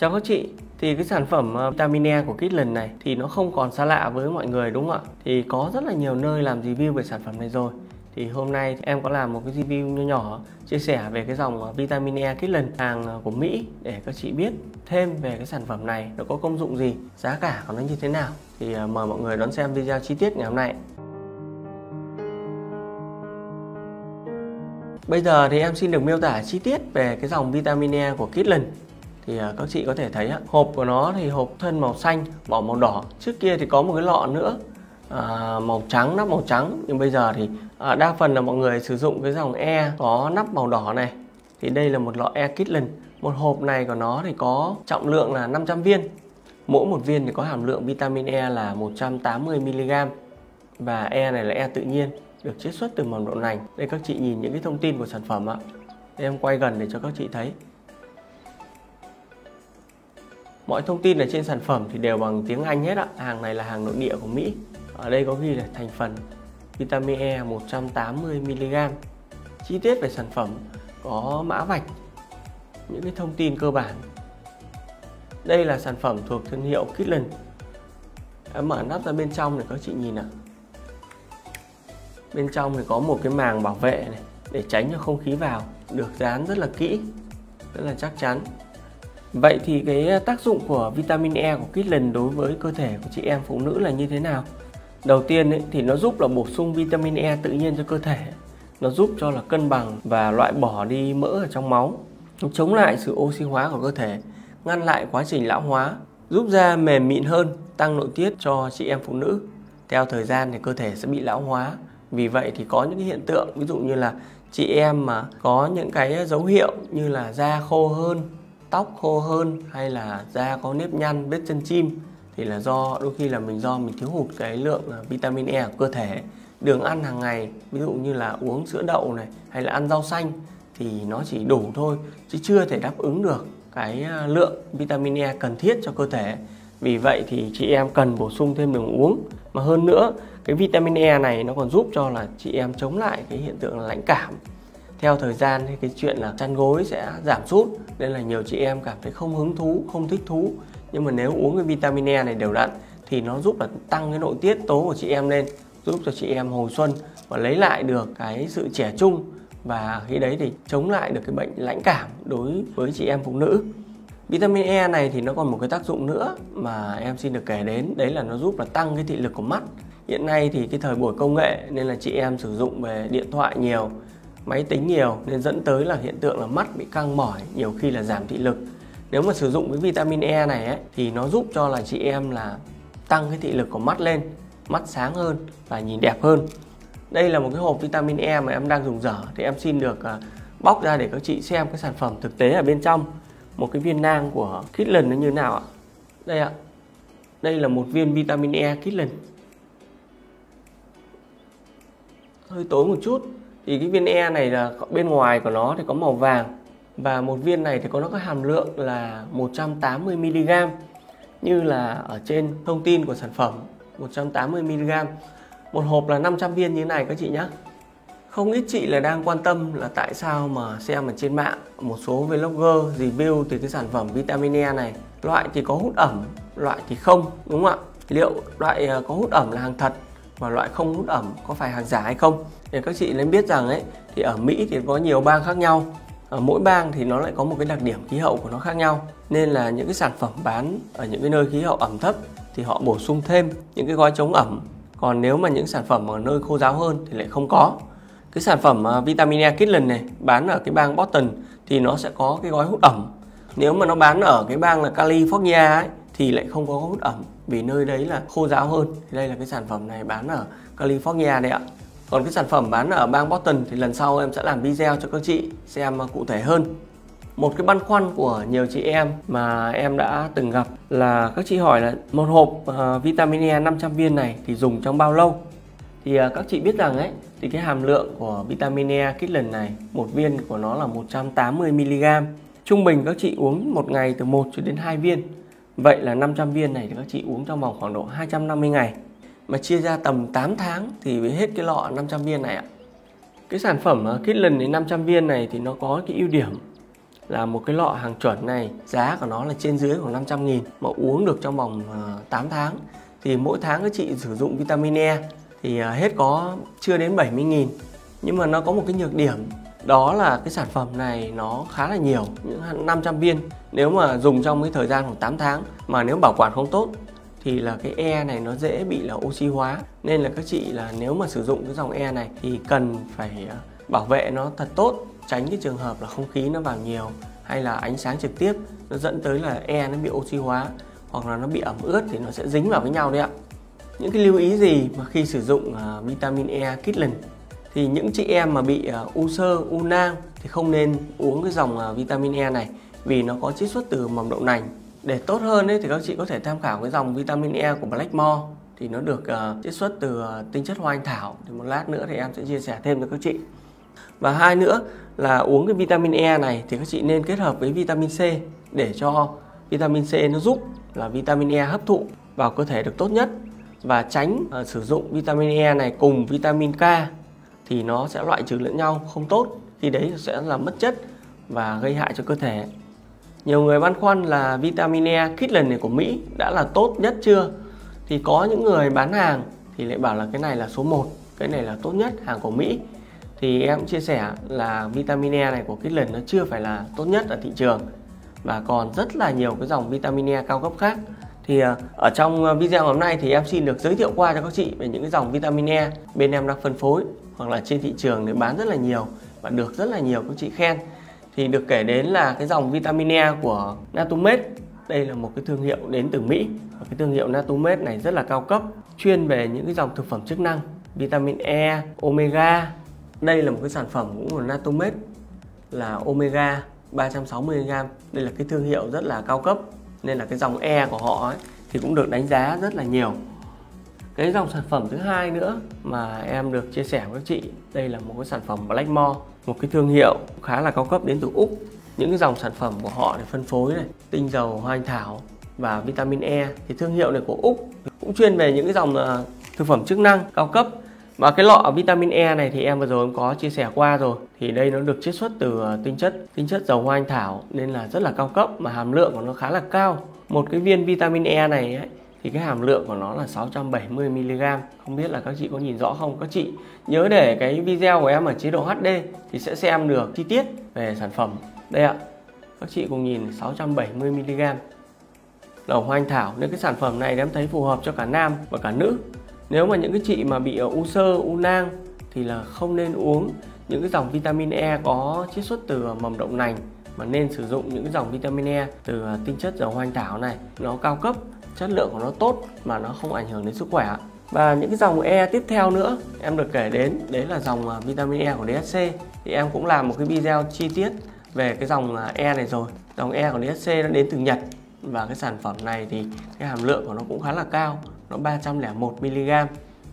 Chào các chị, thì cái sản phẩm vitamin E của Kitlen này thì nó không còn xa lạ với mọi người đúng không ạ? Thì có rất là nhiều nơi làm review về sản phẩm này rồi. Thì hôm nay em có làm một cái review nhỏ nhỏ chia sẻ về cái dòng vitamin E Kitlen hàng của Mỹ để các chị biết thêm về cái sản phẩm này, nó có công dụng gì, giá cả của nó như thế nào. Thì mời mọi người đón xem video chi tiết ngày hôm nay. Bây giờ thì em xin được miêu tả chi tiết về cái dòng vitamin E của Kitlen. Thì các chị có thể thấy hộp của nó thì hộp thân màu xanh, vỏ màu đỏ. Trước kia thì có một cái lọ nữa màu trắng, nắp màu trắng. Nhưng bây giờ thì đa phần là mọi người sử dụng cái dòng E có nắp màu đỏ này. Thì đây là một lọ E Kitlen. Một hộp này của nó thì có trọng lượng là 500 viên. Mỗi một viên thì có hàm lượng vitamin E là 180 mg. Và E này là E tự nhiên, được chiết xuất từ mầm đậu nành. Đây các chị nhìn những cái thông tin của sản phẩm ạ. Em quay gần để cho các chị thấy. Mọi thông tin ở trên sản phẩm thì đều bằng tiếng Anh hết ạ. Hàng này là hàng nội địa của Mỹ. Ở đây có ghi là thành phần vitamin E 180 mg. Chi tiết về sản phẩm có mã vạch, những cái thông tin cơ bản. Đây là sản phẩm thuộc thương hiệu Kitlen. Em mở nắp ra bên trong để các chị nhìn ạ. Bên trong thì có một cái màng bảo vệ này để tránh cho không khí vào, được dán rất là kỹ, rất là chắc chắn. Vậy thì cái tác dụng của vitamin E của Kitlen đối với cơ thể của chị em phụ nữ là như thế nào? Đầu tiên thì nó giúp là bổ sung vitamin E tự nhiên cho cơ thể. Nó giúp cho là cân bằng và loại bỏ đi mỡ ở trong máu. Nó chống lại sự oxy hóa của cơ thể, ngăn lại quá trình lão hóa, giúp da mềm mịn hơn, tăng nội tiết cho chị em phụ nữ. Theo thời gian thì cơ thể sẽ bị lão hóa. Vì vậy thì có những cái hiện tượng ví dụ như là chị em mà có những cái dấu hiệu như là da khô hơn, tóc khô hơn hay là da có nếp nhăn, vết chân chim thì là đôi khi là do mình thiếu hụt cái lượng vitamin E của cơ thể. Đường ăn hàng ngày ví dụ như là uống sữa đậu này hay là ăn rau xanh thì nó chỉ đủ thôi chứ chưa thể đáp ứng được cái lượng vitamin E cần thiết cho cơ thể. Vì vậy thì chị em cần bổ sung thêm đường uống. Mà hơn nữa cái vitamin E này nó còn giúp cho là chị em chống lại cái hiện tượng là lãnh cảm. Theo thời gian thì cái chuyện là chăn gối sẽ giảm sút, nên là nhiều chị em cảm thấy không hứng thú, không thích thú. Nhưng mà nếu uống cái vitamin E này đều đặn thì nó giúp là tăng cái nội tiết tố của chị em lên, giúp cho chị em hồi xuân và lấy lại được cái sự trẻ trung, và khi đấy thì chống lại được cái bệnh lãnh cảm đối với chị em phụ nữ. Vitamin E này thì nó còn một cái tác dụng nữa mà em xin được kể đến, đấy là nó giúp là tăng cái thị lực của mắt. Hiện nay thì cái thời buổi công nghệ nên là chị em sử dụng về điện thoại nhiều, máy tính nhiều nên dẫn tới là hiện tượng là mắt bị căng mỏi, nhiều khi là giảm thị lực. Nếu mà sử dụng cái vitamin E này thì nó giúp cho là chị em là tăng cái thị lực của mắt lên, mắt sáng hơn và nhìn đẹp hơn. Đây là một cái hộp vitamin E mà em đang dùng dở, thì em xin được bóc ra để các chị xem cái sản phẩm thực tế ở bên trong. Một cái viên nang của Kitlen nó như thế nào ạ? Đây ạ. Đây là một viên vitamin E Kitlen. Hơi tối một chút. Thì cái viên E này là bên ngoài của nó thì có màu vàng. Và một viên này thì có cái hàm lượng là 180 mg. Như là ở trên thông tin của sản phẩm, 180 mg. Một hộp là 500 viên như thế này các chị nhé. Không ít chị là đang quan tâm là tại sao mà xem ở trên mạng một số vlogger review từ cái sản phẩm vitamin E này. Loại thì có hút ẩm, loại thì không, đúng không ạ? Liệu loại có hút ẩm là hàng thật và loại không hút ẩm có phải hàng giả hay không? Để các chị nên biết rằng thì ở Mỹ thì có nhiều bang khác nhau. Ở mỗi bang thì nó lại có một cái đặc điểm khí hậu của nó khác nhau. Nên là những cái sản phẩm bán ở những cái nơi khí hậu ẩm thấp thì họ bổ sung thêm những cái gói chống ẩm. Còn nếu mà những sản phẩm ở nơi khô ráo hơn thì lại không có. Cái sản phẩm vitamin E Kitlen này bán ở cái bang Boston thì nó sẽ có cái gói hút ẩm. Nếu mà nó bán ở cái bang là California thì lại không có hút ẩm, vì nơi đấy là khô ráo hơn. Thì đây là cái sản phẩm này bán ở California đấy ạ. Còn cái sản phẩm bán ở bang Boston thì lần sau em sẽ làm video cho các chị xem cụ thể hơn. Một cái băn khoăn của nhiều chị em mà em đã từng gặp là các chị hỏi là một hộp vitamin E 500 viên này thì dùng trong bao lâu? Thì các chị biết rằng thì cái hàm lượng của vitamin E Kitlen này, một viên của nó là 180 mg. Trung bình các chị uống một ngày từ 1 cho đến 2 viên. Vậy là 500 viên này thì các chị uống trong vòng khoảng độ 250 ngày. Mà chia ra tầm 8 tháng thì mới hết cái lọ 500 viên này ạ. Cái sản phẩm Kitlen 500 viên này thì nó có cái ưu điểm là một cái lọ hàng chuẩn này giá của nó là trên dưới khoảng 500.000 mà uống được trong vòng 8 tháng. Thì mỗi tháng các chị sử dụng vitamin E thì hết có chưa đến 70.000. Nhưng mà nó có một cái nhược điểm, đó là cái sản phẩm này nó khá là nhiều, những 500 viên. Nếu mà dùng trong cái thời gian khoảng 8 tháng mà nếu bảo quản không tốt thì là cái E này nó dễ bị là oxy hóa. Nên là các chị là nếu mà sử dụng cái dòng E này thì cần phải bảo vệ nó thật tốt, tránh cái trường hợp là không khí nó vào nhiều hay là ánh sáng trực tiếp nó dẫn tới là E nó bị oxy hóa hoặc là nó bị ẩm ướt thì nó sẽ dính vào với nhau đấy ạ. Những cái lưu ý gì mà khi sử dụng vitamin E Kirkland? Thì những chị em mà bị u xơ, u nang thì không nên uống cái dòng vitamin E này vì nó có chiết xuất từ mầm đậu nành. Để tốt hơn ấy, thì các chị có thể tham khảo cái dòng vitamin E của Blackmore, thì nó được chiết xuất từ tinh chất hoa anh thảo. Thì một lát nữa thì em sẽ chia sẻ thêm cho các chị. Và hai nữa là uống cái vitamin E này thì các chị nên kết hợp với vitamin C để cho vitamin C nó giúp là vitamin E hấp thụ vào cơ thể được tốt nhất, và tránh sử dụng vitamin E này cùng vitamin K thì nó sẽ loại trừ lẫn nhau không tốt, khi đấy sẽ làm mất chất và gây hại cho cơ thể. Nhiều người băn khoăn là vitamin E Kirkland này của Mỹ đã là tốt nhất chưa? Thì có những người bán hàng thì lại bảo là cái này là số 1, cái này là tốt nhất, hàng của Mỹ. Thì em chia sẻ là vitamin E này của Kirkland nó chưa phải là tốt nhất ở thị trường, và còn rất là nhiều cái dòng vitamin E cao cấp khác. Thì ở trong video hôm nay thì em xin được giới thiệu qua cho các chị về những cái dòng vitamin E bên em đang phân phối hoặc là trên thị trường để bán rất là nhiều và được rất là nhiều các chị khen. Thì được kể đến là cái dòng vitamin E của Natumed. Đây là một cái thương hiệu đến từ Mỹ, và cái thương hiệu Natumed này rất là cao cấp, chuyên về những cái dòng thực phẩm chức năng, vitamin E, omega. Đây là một cái sản phẩm cũng của Natumed là omega 360g. Đây là cái thương hiệu rất là cao cấp, nên là cái dòng E của họ ấy, thì cũng được đánh giá rất là nhiều. Cái dòng sản phẩm thứ hai nữa mà em được chia sẻ với các chị, đây là một cái sản phẩm Blackmore, một cái thương hiệu khá là cao cấp đến từ Úc. Những cái dòng sản phẩm của họ để phân phối này, tinh dầu hoa anh thảo và vitamin E, thì thương hiệu này của Úc cũng chuyên về những cái dòng thực phẩm chức năng cao cấp. Và cái lọ vitamin E này thì em vừa rồi em có chia sẻ qua rồi, thì đây nó được chiết xuất từ tinh chất dầu hoa anh thảo, nên là rất là cao cấp mà hàm lượng của nó khá là cao. Một cái viên vitamin E này ấy, thì cái hàm lượng của nó là 670mg. Không biết là các chị có nhìn rõ không? Các chị nhớ để cái video của em ở chế độ HD thì sẽ xem được chi tiết về sản phẩm. Đây ạ, các chị cùng nhìn 670mg dầu hoa anh thảo. Nên cái sản phẩm này em thấy phù hợp cho cả nam và cả nữ. Nếu mà những cái chị mà bị u xơ, u nang thì là không nên uống những cái dòng vitamin E có chiết xuất từ mầm đậu nành, mà nên sử dụng những cái dòng vitamin E từ tinh chất dầu hoa anh thảo này. Nó cao cấp, chất lượng của nó tốt mà nó không ảnh hưởng đến sức khỏe. Và những cái dòng E tiếp theo nữa em được kể đến, đấy là dòng vitamin E của DHC. Thì em cũng làm một cái video chi tiết về cái dòng E này rồi. Dòng E của DHC nó đến từ Nhật, và cái sản phẩm này thì cái hàm lượng của nó cũng khá là cao, nó 301mg.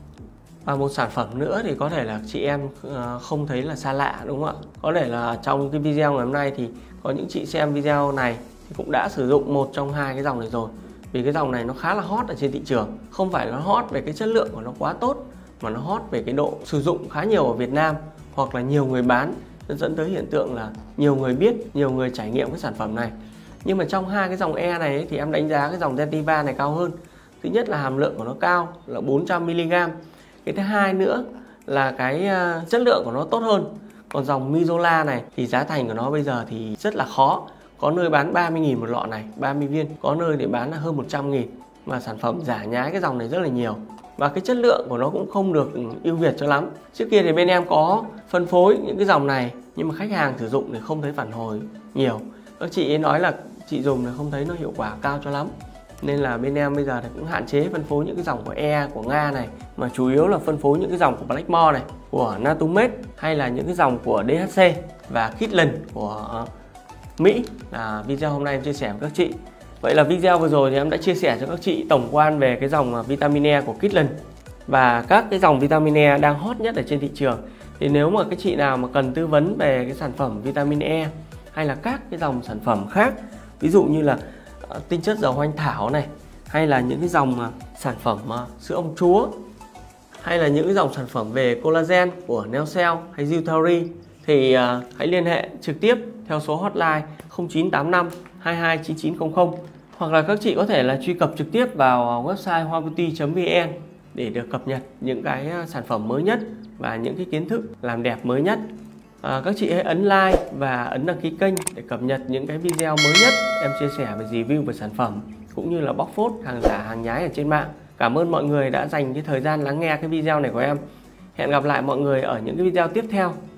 Và một sản phẩm nữa thì có thể là chị em không thấy là xa lạ, đúng không ạ? Có thể là trong cái video ngày hôm nay thì có những chị xem video này thì cũng đã sử dụng một trong hai cái dòng này rồi. Vì cái dòng này nó khá là hot ở trên thị trường. Không phải nó hot về cái chất lượng của nó quá tốt, mà nó hot về cái độ sử dụng khá nhiều ở Việt Nam, hoặc là nhiều người bán, nó dẫn tới hiện tượng là nhiều người biết, nhiều người trải nghiệm cái sản phẩm này. Nhưng mà trong hai cái dòng E này ấy, thì em đánh giá cái dòng Zentiva này cao hơn. Thứ nhất là hàm lượng của nó cao là 400mg. Cái thứ hai nữa là cái chất lượng của nó tốt hơn. Còn dòng Mizola này thì giá thành của nó bây giờ thì rất là khó. Có nơi bán 30.000 một lọ này, 30 viên. Có nơi để bán là hơn 100.000. Mà sản phẩm giả nhái cái dòng này rất là nhiều. Và cái chất lượng của nó cũng không được ưu việt cho lắm. Trước kia thì bên em có phân phối những cái dòng này, nhưng mà khách hàng sử dụng thì không thấy phản hồi nhiều. Các chị ấy nói là chị dùng thì không thấy nó hiệu quả cao cho lắm. Nên là bên em bây giờ thì cũng hạn chế phân phối những cái dòng của E, của Nga này, mà chủ yếu là phân phối những cái dòng của Blackmore này, của Natumed, hay là những cái dòng của DHC và Kirkland của Mỹ là video hôm nay em chia sẻ với các chị. Vậy là video vừa rồi thì em đã chia sẻ cho các chị tổng quan về cái dòng vitamin E của Kirkland và các cái dòng vitamin E đang hot nhất ở trên thị trường. Thì nếu mà cái chị nào mà cần tư vấn về cái sản phẩm vitamin E hay là các cái dòng sản phẩm khác, ví dụ như là tinh chất dầu hoa anh thảo này, hay là những cái dòng sản phẩm sữa ông chúa, hay là những cái dòng sản phẩm về collagen của Neocell hay Zutari, thì hãy liên hệ trực tiếp theo số hotline 0985 22 9900, hoặc là các chị có thể là truy cập trực tiếp vào website hoabeauty.vn để được cập nhật những cái sản phẩm mới nhất và những cái kiến thức làm đẹp mới nhất. Các chị hãy ấn like và ấn đăng ký kênh để cập nhật những cái video mới nhất em chia sẻ về review về sản phẩm cũng như là bóc phốt hàng giả hàng nhái ở trên mạng. Cảm ơn mọi người đã dành cái thời gian lắng nghe cái video này của em. Hẹn gặp lại mọi người ở những cái video tiếp theo.